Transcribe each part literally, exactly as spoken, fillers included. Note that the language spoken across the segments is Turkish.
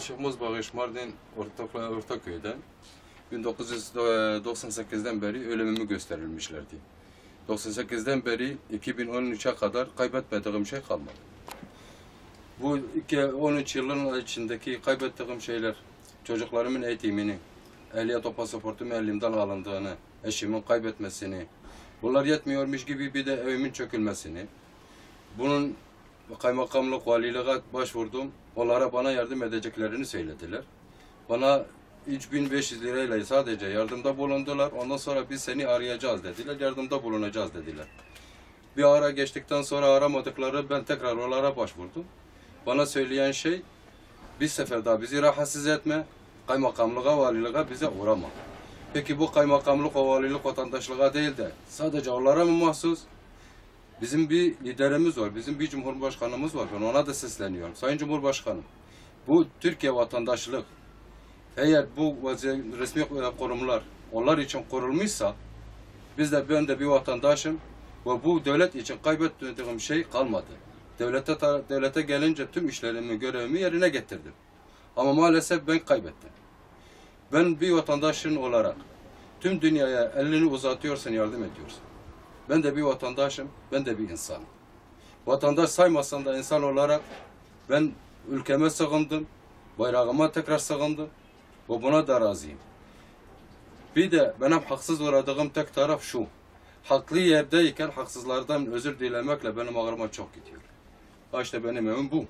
Şıkmaz Bağış Mardin Ortakla Ortaköy'den bin dokuz yüz doksan sekizden beri ölümümü gösterilmişlerdi. doksan sekizden beri iki bin on üçe kadar kaybetmediğim şey kalmadı. Bu on üç yılın içindeki kaybettiğim şeyler, çocuklarımın eğitimini, ehliyet o pasaportumu elimden alındığını, eşimin kaybetmesini, bunlar yetmiyormuş gibi bir de evimin çökülmesini, bunun kaymakamlık, valiliğe başvurdum, onlara bana yardım edeceklerini söylediler. Bana üç bin beş yüz lirayla sadece yardımda bulundular, ondan sonra biz seni arayacağız dediler, yardımda bulunacağız dediler. Bir ara geçtikten sonra aramadıkları, ben tekrar onlara başvurdum. Bana söyleyen şey, bir sefer daha bizi rahatsız etme, kaymakamlığa, valiliğe bize uğrama. Peki bu kaymakamlık, valilik vatandaşlığa değil de sadece onlara mı mahsus? Bizim bir liderimiz var, bizim bir cumhurbaşkanımız var. Ben ona da sesleniyorum. Sayın Cumhurbaşkanım, bu Türkiye vatandaşlık, eğer bu resmi kurumlar onlar için kurulmuşsa, biz de ben de bir vatandaşım ve bu devlet için kaybettiğim şey kalmadı. Devlete, devlete gelince tüm işlerimi, görevimi yerine getirdim. Ama maalesef ben kaybettim. Ben bir vatandaşın olarak tüm dünyaya elini uzatıyorsun, yardım ediyorsun. Ben de bir vatandaşım, ben de bir insanım. Vatandaş saymasan da insan olarak ben ülkeme sığındım, bayrağıma tekrar sığındım ve buna da razıyım. Bir de benim haksız uğradığım tek taraf şu, haklı yerdeyken haksızlardan özür dilemekle benim ağrıma çok gidiyor. İşte benim evim bu.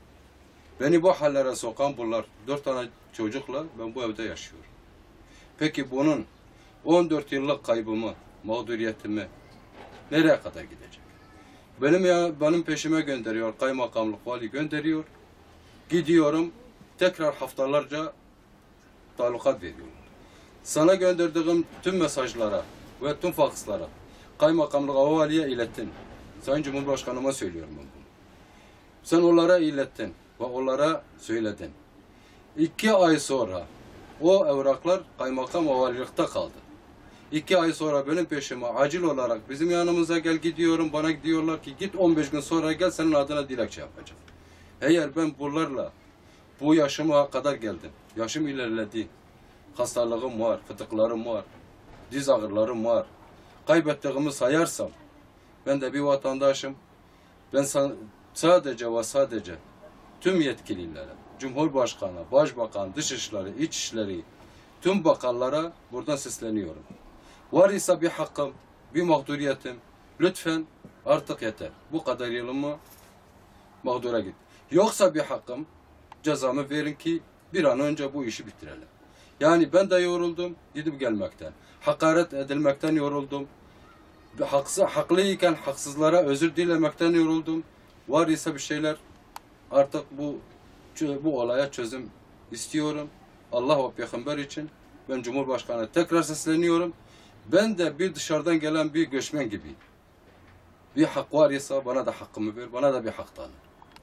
Beni bu hallere sokan bunlar. Dört tane çocukla ben bu evde yaşıyorum. Peki bunun on dört yıllık kaybımı, mağduriyetimi nereye kadar gidecek? Benim ya benim peşime gönderiyor, kaymakamlık, vali gönderiyor. Gidiyorum, tekrar haftalarca talukat veriyorum. Sana gönderdiğim tüm mesajlara ve tüm fakslara, kaymakamlığa, valiye ilettin. Sayın Cumhurbaşkanıma söylüyorum ben bunu. Sen onlara ilettin ve onlara söyledin. İki ay sonra o evraklar kaymakam ve valilikte kaldı. İki ay sonra benim peşime acil olarak bizim yanımıza gel gidiyorum. Bana diyorlar ki git on beş gün sonra gel senin adına dilekçe yapacağım. Eğer ben bunlarla bu yaşıma kadar geldim. Yaşım ilerledi. Hastalığım var, fıtıklarım var, diz ağrılarım var. Kaybettiğimi sayarsam ben de bir vatandaşım. Ben sadece ve sadece tüm yetkililere, Cumhurbaşkanı, Başbakan, Dışişleri, İçişleri, tüm bakanlara buradan sesleniyorum. Var ise bir hakkım, bir mağduriyetim, lütfen artık yeter. Bu kadar yılımı mağdura git. Yoksa bir hakkım, cezamı verin ki bir an önce bu işi bitirelim. Yani ben de yoruldum gidip gelmekten. Hakaret edilmekten yoruldum. Haksız, haklıyken haksızlara özür dilemekten yoruldum. Var ise bir şeyler artık bu bu olaya çözüm istiyorum. Allah ve Peygamber için ben Cumhurbaşkanı'na tekrar sesleniyorum. Ben de bir dışarıdan gelen bir göçmen gibi. Bir hak var ise bana da hakkımı ver, bana da bir hak tanı.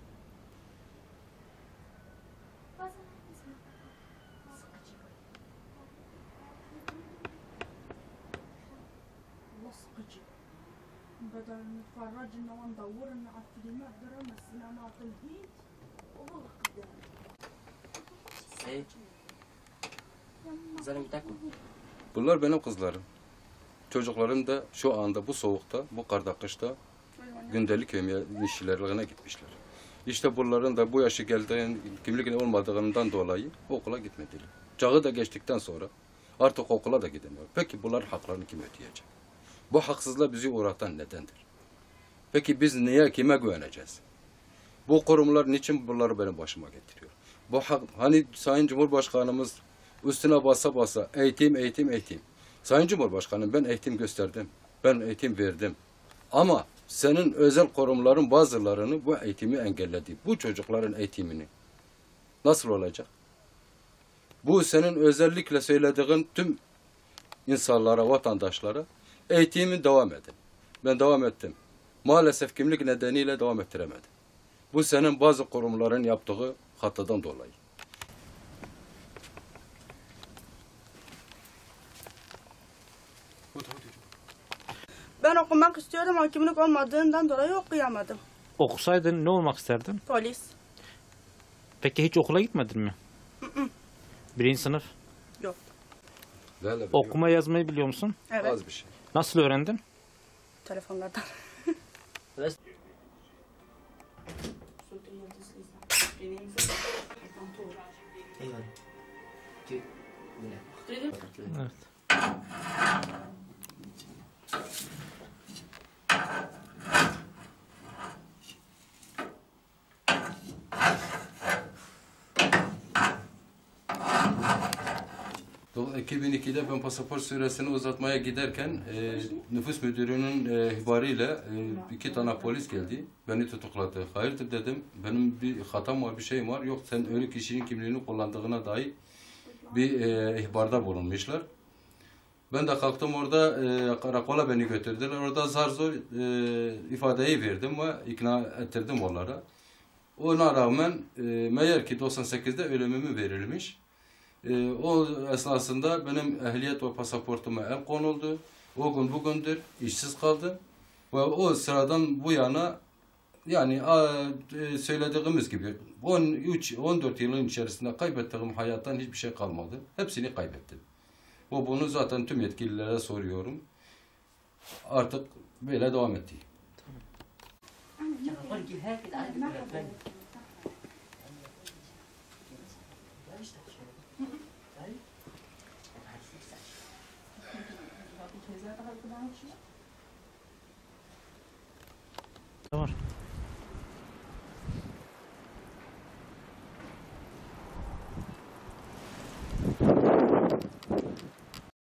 بدل نتفرجنا وندورنا على الفيلمات دراما السينمات الهند والله قدام. Hey. Kızlarım bir dakika. Bunlar benim kızlarım. Çocuklarım da şu anda bu soğukta, bu karda kışta gündelik işlerine gitmişler. İşte bunların da bu yaşı geldiğin, kimlik olmadığından dolayı okula gitmediler. Çağı da geçtikten sonra artık okula da gidemiyor. Peki bunların haklarını kim ödeyecek? Bu haksızlığa bizi uğratan nedendir? Peki biz niye, kime güveneceğiz? Bu kurumlar niçin bunları benim başıma getiriyor? Bu hak, hani Sayın Cumhurbaşkanımız üstüne basa basa eğitim, eğitim, eğitim. Sayın Cumhurbaşkanım ben eğitim gösterdim, ben eğitim verdim. Ama senin özel kurumların bazılarını bu eğitimi engelledi. Bu çocukların eğitimini nasıl olacak? Bu senin özellikle söylediğin tüm insanlara, vatandaşlara eğitimi devam edin. Ben devam ettim. Maalesef kimlik nedeniyle devam ettiremedim. Bu senin bazı kurumların yaptığı hatadan dolayı. Ben okumak istiyorum ama kimlik olmadığından dolayı okuyamadım. Okusaydın ne olmak isterdin? Polis. Peki hiç okula gitmedin mi? Birinci sınıf. Yok. Lale biliyor. Okuma yazmayı biliyor musun? Evet. Az bir şey. Nasıl öğrendin? Telefonlardan. Eyvallah. Ki- Böyle. Evet. Do- iki bin ikide ben pasaport süresini uzatmaya giderken e, nüfus müdürünün e, ihbarıyla e, iki tane polis geldi. Beni tutukladı. Hayırdır dedim. Benim bir hatam var, bir şeyim var. Yok sen ölü kişinin kimliğini kullandığına dair bir e, ihbarda bulunmuşlar. Ben de kalktım orada e, karakola beni götürdüler. Orada zar zor e, ifadeyi verdim ve ikna ettirdim onlara. Ona rağmen e, meğer ki doksan sekizde ölümümü verilmiş. E, o esnasında benim ehliyet ve pasaportuma el konuldu. O gün bugündür işsiz kaldım. Ve o sıradan bu yana yani a, e, söylediğimiz gibi on üç on dört yılın içerisinde kaybettiğim hayattan hiçbir şey kalmadı. Hepsini kaybettim. O bunu zaten tüm yetkililere soruyorum. Artık böyle devam etti. Telefon ki herkes aynı telefon. Var.